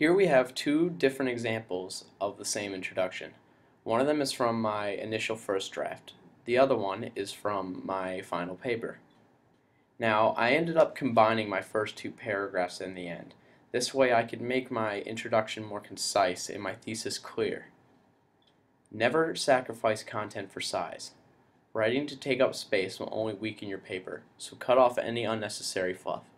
Here we have two different examples of the same introduction. One of them is from my initial first draft. The other one is from my final paper. Now, I ended up combining my first two paragraphs in the end. This way I could make my introduction more concise and my thesis clear. Never sacrifice content for size. Writing to take up space will only weaken your paper, so cut off any unnecessary fluff.